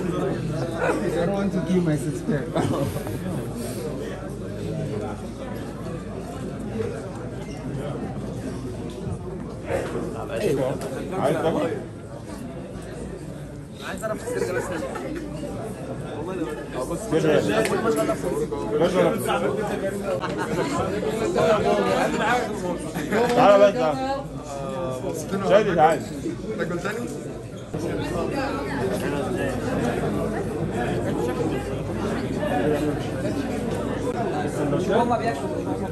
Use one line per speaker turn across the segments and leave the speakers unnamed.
don't want to give my sister.
عايز تاكل؟
عايز اعرف السر بس.
كده تعالى بس شادي تعالى
تاكل تاني؟
هما بياكلوا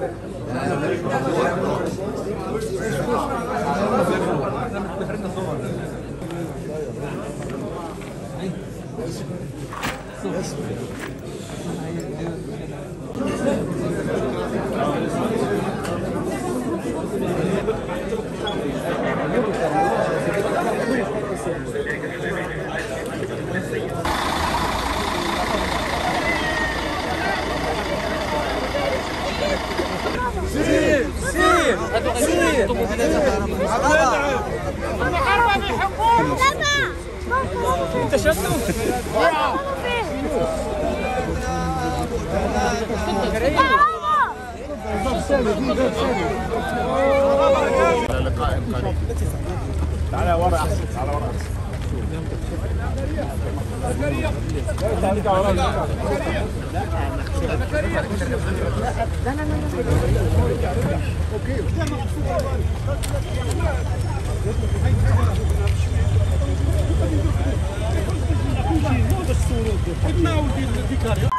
انت شفته؟
على لقاء قريب. تعالى ورا احسن، تعالى ورا احسن.
اوكي